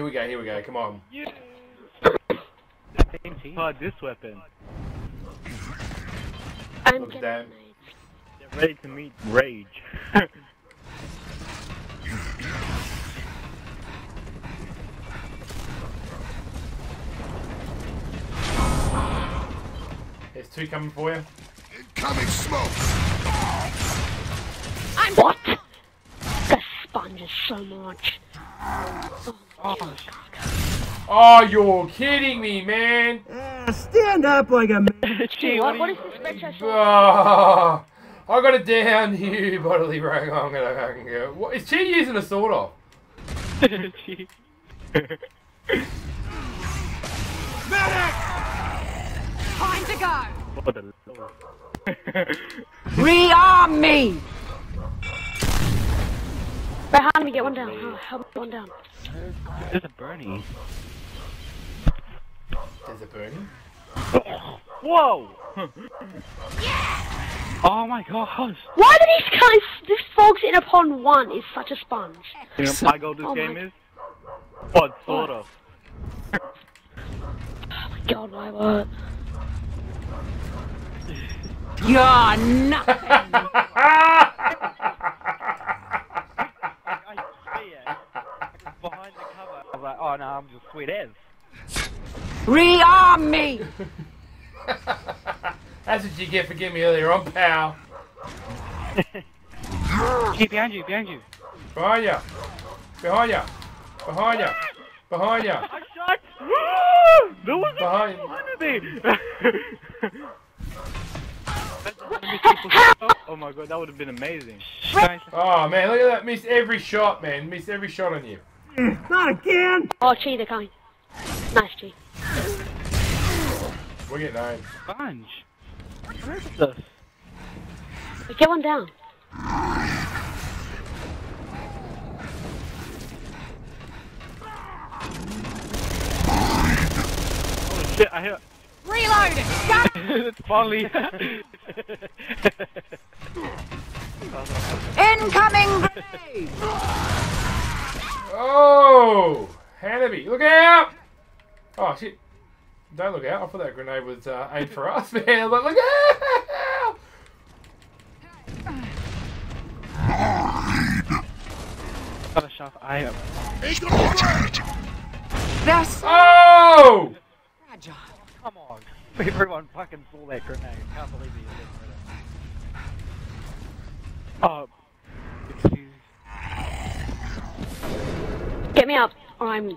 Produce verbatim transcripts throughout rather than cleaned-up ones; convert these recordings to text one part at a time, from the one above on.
we go, here we go, come on. You. Oh, this weapon. I'm Look getting down. Get ready to meet Rage. There's two coming for you. Incoming smoke! I'm what? The sponge is so much. Oh, Oh, Oh, you're kidding me, man! Uh, stand up like a man. Gee, what, what is this red chest? Oh, I got it down, you bodily rag. I'm gonna fucking go. What is she using a sword off? Medic! Time to go! What the lord. Rearm me! Behind me, get one down. Oh, help me get one down. There's a Bernie. There's a burning. Whoa! Oh my gosh! Why do these guys, this frogs in upon one is such a sponge? You know how my goal this Oh game my- is? What, sort of. Oh my god, why what? You're nothing! I see it. Behind the cover. I was like, oh no, I'm just sweet as. Rearm me! That's what you get for giving me earlier on, pal. Keep behind you, behind you. Behind ya. Behind ya. Behind ya. Behind ya. I shot! There was a Behind. behind me! Oh my god, that would have been amazing. Oh man, look at that. Missed every shot, man. Missed every shot on you. Not again! Oh, gee, they're coming. Nice, G. We're getting aimed. Sponge. What is this? Get one down. Oh shit, I hear. Reloading! It's finally. Incoming grenade! Oh! Hanabi, look out! Oh shit. Don't look out. I thought that grenade was uh, aimed for us, man. But look out! Got a sharp eye up. That's Oh! fragile. Come on. Everyone fucking saw that grenade. Can't believe you did that. Oh. Excuse. Get me up, or I'm...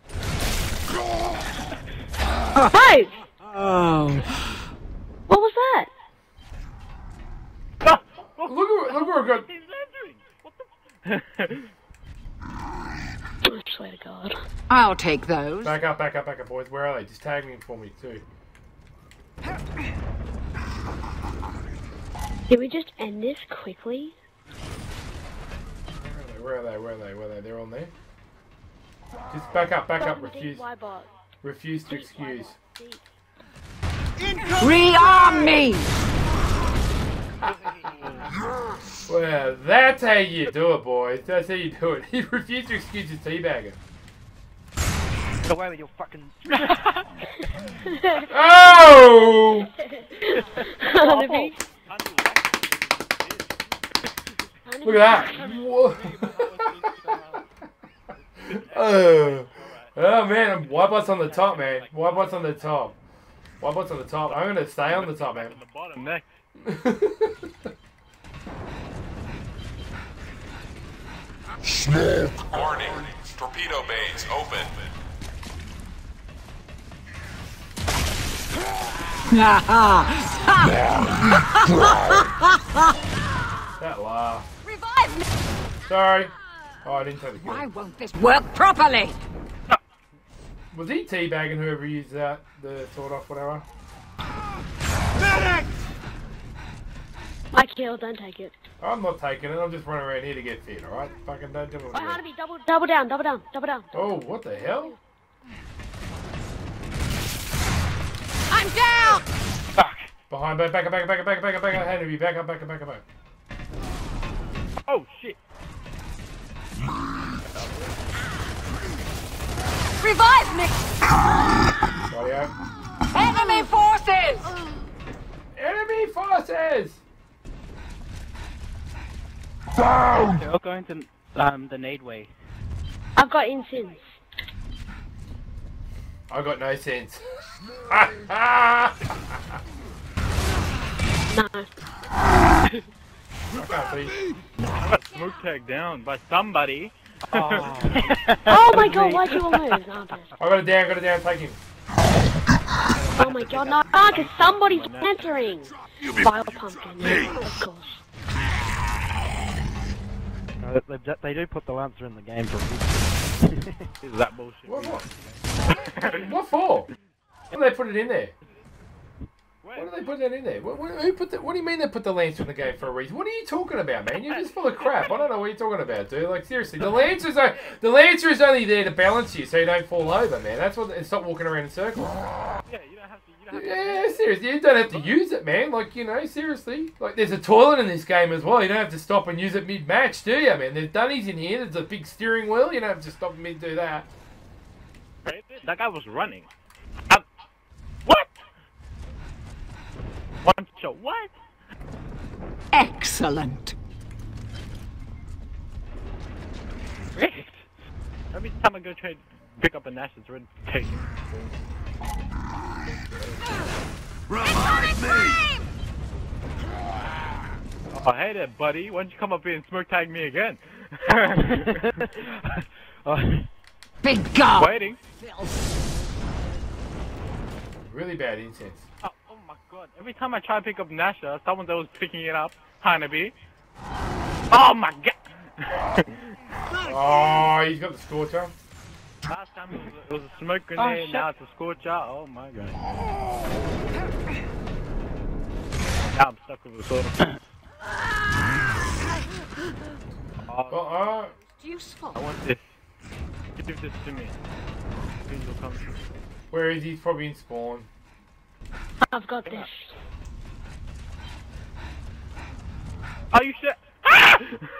Hey! Oh. What was that? Look at look where I got. He's landing! What the? I swear to God. I'll take those. Back up, back up, back up, boys. Where are they? Just tag me for me too. Did we just end this quickly? Where are they? Where are they? Where are they? Where are they? They're on there. Just back up, back up. Refuse. Y-bot. Refuse to excuse. Rearm me! Well, that's how you do it, boys. That's how you do it. He refused to excuse his teabagging. Get away with your fucking. Oh! Honeybee. Look at that. Whoa. Oh. Oh man, Y-bot's on the top, man. Y-bot's on the top. Y-bot's on the top. I'm gonna stay on the top, man. On the bottom next. Smoke! Warning, torpedo bays open. That laugh. Revive me! Sorry. Oh, I didn't take the kill. Why won't this work properly? Was he teabagging whoever used that, the sword off, whatever? Medic! My kill, don't take it. I'm not taking it, I'm just running around here to get fit, alright? Fucking don't do it. Wait, Honeybee, double, double down, double down, double down. Oh, what the hell? I'm down! Fuck. Behind, back, back, back, back, back, back, back, back, Henry, back up, back up, back up, back. Oh shit. Revive me! Rightio. Enemy forces! Enemy forces! They're all going to um, the nade way. I've got incense. I got no sense. No. I can't see. I got smoke tagged down by somebody. Oh, Oh my god, why'd you all move? No, I'm dead. I got it down, got it down, take him. Oh my god, no, ah, cause somebody's answering! Vile pumpkin, yeah, of course. No, they, they, they do put the Lancer in the game for a reason. Is that bullshit? What, what? What for? Why do they put it in there? Why do they put that in there? What, what, who put the, what do you mean they put the Lancer in the game for a reason? What are you talking about, man? You're just full of crap. I don't know what you're talking about, dude. Like, seriously, the Lancer's, o- the Lancer is only there to balance you so you don't fall over, man. That's what, and stop walking around in circles. Yeah, you don't have to. You don't have to. Yeah, seriously, you don't have to use it, man. Like, you know, seriously. Like, there's a toilet in this game as well. You don't have to stop and use it mid-match, do you, man? There's dunnies in here. There's a big steering wheel. You don't have to stop and mid-do that. That guy was running. I, what? One shot. What? Excellent. Great. Every time I go try to pick up a Nash, it's already taken. Revive me! Oh, hey there, buddy. Why don't you come up here and smoke tag me again? oh, Big God. waiting. Really bad incense. Oh, oh my god. Every time I try to pick up Nasha, someone else is picking it up. Hanabi. Oh my god. Oh, he's got the scorcher. Last time it was, a, it was a smoke grenade, shit. now it's a scorcher. Oh my god. Now I'm stuck with a sword. oh, Oh, oh. Useful. I want this. Give this to me. Please will come. Where is he? He's probably in spawn. I've got this. Are you sure? Ah!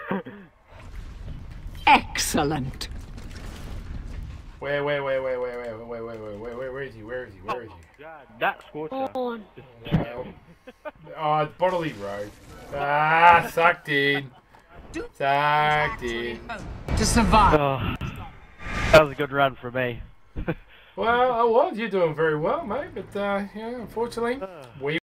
Excellent. Where, where, where, where, where, where, where, where, where, where, where, where is he? Where is he? Where is he? God, that scorcher. Oh, Well, oh, it's bodily road. Ah, sucked in. Sucked in. To survive. Oh, that was a good run for me. Well, I was. You're doing very well, mate. But, uh, yeah, unfortunately, we